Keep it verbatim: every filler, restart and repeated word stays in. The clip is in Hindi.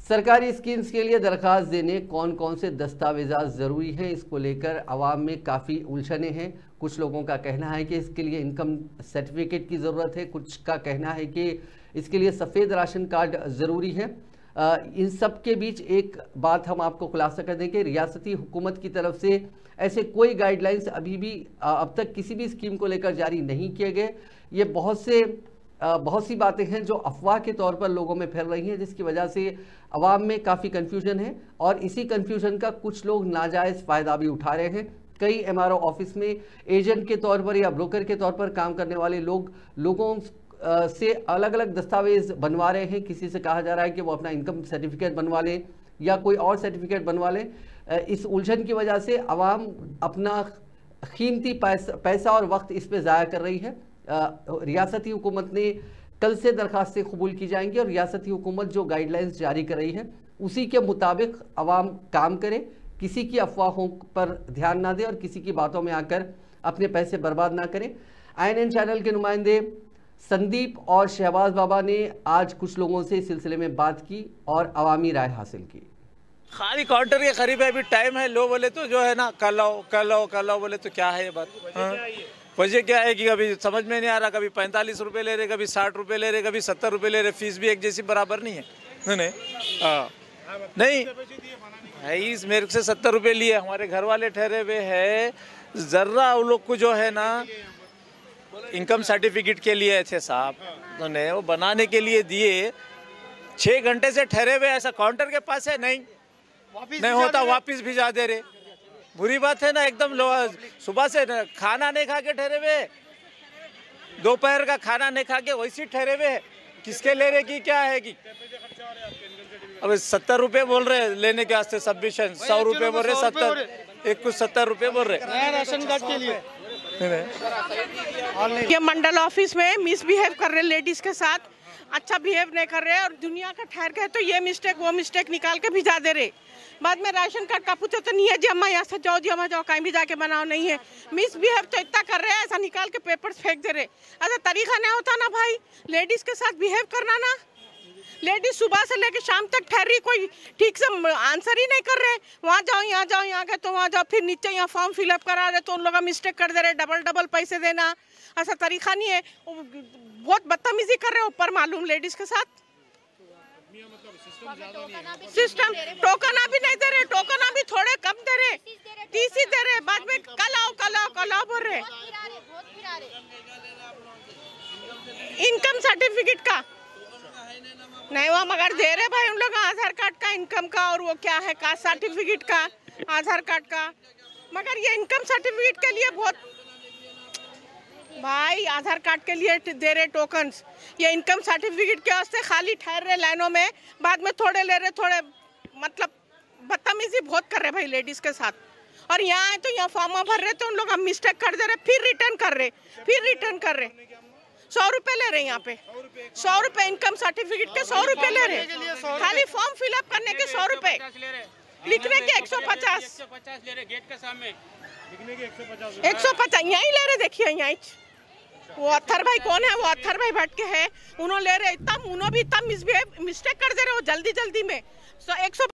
सरकारी स्कीम्स के लिए दरख्वास्त देने कौन कौन से दस्तावेज़ात ज़रूरी हैं, इसको लेकर आवाम में काफ़ी उलझने हैं। कुछ लोगों का कहना है कि इसके लिए इनकम सर्टिफिकेट की ज़रूरत है, कुछ का कहना है कि इसके लिए सफ़ेद राशन कार्ड ज़रूरी है। आ, इन सब के बीच एक बात हम आपको खुलासा कर दें कि रियासती हुकूमत की तरफ से ऐसे कोई गाइडलाइंस अभी भी आ, अब तक किसी भी स्कीम को लेकर जारी नहीं किए गए। ये बहुत से आ, बहुत सी बातें हैं जो अफवाह के तौर पर लोगों में फैल रही हैं, जिसकी वजह से अवाम में काफ़ी कन्फ्यूजन है और इसी कन्फ्यूजन का कुछ लोग नाजायज़ फ़ायदा भी उठा रहे हैं। कई एम आर ओ ऑफिस में एजेंट के तौर पर या ब्रोकर के तौर पर काम करने वाले लोग लोगों से अलग अलग दस्तावेज बनवा रहे हैं। किसी से कहा जा रहा है कि वो अपना इनकम सर्टिफिकेट बनवा लें या कोई और सर्टिफिकेट बनवा लें। इस उलझन की वजह से आवाम अपना कीमती पैसा पैसा और वक्त इस पर ज़ाया कर रही है। रियासती हुकूमत ने कल से दरखास्तें कबूल की जाएंगी और रियासती हुकूमत जो गाइडलाइंस जारी कर रही है उसी के मुताबिक आवाम काम करे, किसी की अफवाहों पर ध्यान ना दे और किसी की बातों में आकर अपने पैसे बर्बाद ना करें। आई एन एन चैनल के नुमाइंदे संदीप और शहबाज बाबा ने आज कुछ लोगों से इस सिलसिले में बात की और अवामी राय हासिल की। खाली काउंटर के करीब है, अभी टाइम है। लो बोले तो जो है ना कल आओ कल आओ कल आओ बोले तो क्या है ये बात। हाँ? वजह क्या है कि कभी समझ में नहीं आ रहा, कभी पैंतालीस रुपए ले रहे, कभी साठ रुपए ले रहे, कभी सत्तर रुपए ले रहे। फीस भी एक जैसी बराबर नहीं है। नहीं हाँ नहीं है, इस मेरे से सत्तर रुपए लिए हमारे घर वाले ठहरे हुए हैं। जर्रा उन लोग को जो है ना इनकम सर्टिफिकेट के लिए थे साहब, उन्होंने वो बनाने के लिए दिए। छः घंटे से ठहरे हुए, ऐसा काउंटर के पास है नहीं नहीं होता, वापिस भिजा दे रहे। बुरी बात है ना एकदम। सुबह से खाना नहीं खा के ठहरे हुए, दोपहर का खाना नहीं खा के वैसे ठहरे हुए। किसके ले रहे की क्या है कि अब सत्तर रुपए बोल रहे लेने के वास्ते सबमिशन, सौ रुपए बोल रहे, सत्तर एक कुछ सत्तर रुपए बोल रहे राशन कार्ड के लिए। ये मंडल ऑफिस में मिसबिहेव कर रहे लेडीज के साथ, अच्छा बिहेव नहीं कर रहे और दुनिया का ठहर गए तो ये मिस्टेक वो मिस्टेक निकाल के भिजा दे रहे। बाद में राशन कार्ड का पूछो तो नहीं है जी अम्मा यहाँ से जाओ जी अम्मा जाओ, कहीं भी जाके बनाओ, नहीं है। मिसबिहेव तो इतना कर रहे हैं, ऐसा निकाल के पेपर्स फेंक दे रहे। ऐसा तरीका नहीं होता ना भाई लेडीज के साथ बिहेव करना ना। लेडीज सुबह से लेकर शाम तक ठहरी, कोई ठीक से आंसर ही नहीं कर रहे। वहाँ जाओ यहाँ जाओ यहाँ गए तो वहाँ जाओ, फिर नीचे यहाँ फॉर्म फिलअप करा रहे तो उन लोग मिस्टेक कर दे रहे, डबल डबल पैसे देना। ऐसा तरीका नहीं है, बहुत बदतमीजी कर रहे हो ऊपर मालूम लेडीज के साथ। सिस्टम टोकन अभी नहीं दे रहे, टोकन अभी थोड़े कम दे रहे, टीसी दे रहे। बाद में कल आओ कल आओ कल आओ बोल रहे। इनकम सर्टिफिकेट का नहीं वो मगर दे रहे भाई उन लोग आधार कार्ड का, इनकम का और वो क्या है कास्ट सर्टिफिकेट का, आधार कार्ड का। मगर ये इनकम सर्टिफिकेट के लिए बहुत भाई आधार कार्ड के लिए दे रहे टोकन्स, ये इनकम सर्टिफिकेट के वास्ते खाली ठहर रहे लाइनों में। बाद में थोड़े ले रहे, थोड़े मतलब बदतमीजी बहुत कर रहे भाई लेडीज के साथ। और यहाँ आए तो यहाँ फॉर्म भर रहे तो उन लोग हम मिस्टेक कर दे रहे, फिर रिटर्न कर रहे फिर रिटर्न कर रहे। सौ रुपए ले रहे हैं यहाँ पे, सौ रुपए इनकम सर्टिफिकेट के सौ रुपए ले रहे, खाली फॉर्म फिलअप करने के सौ रुपए, लिखने के एक सौ पचास गेट के सामने एक सौ पचास यही ले रहे। देखिए यहाँ वो अत्थर भाई कौन है, वो अत्थर भाई भटके हैं, उन्होंने ले रहे इतना, उन्होंने भी इतना मिस्टेक कर दे रहे हो जल्दी जल्दी में। सो एक सौ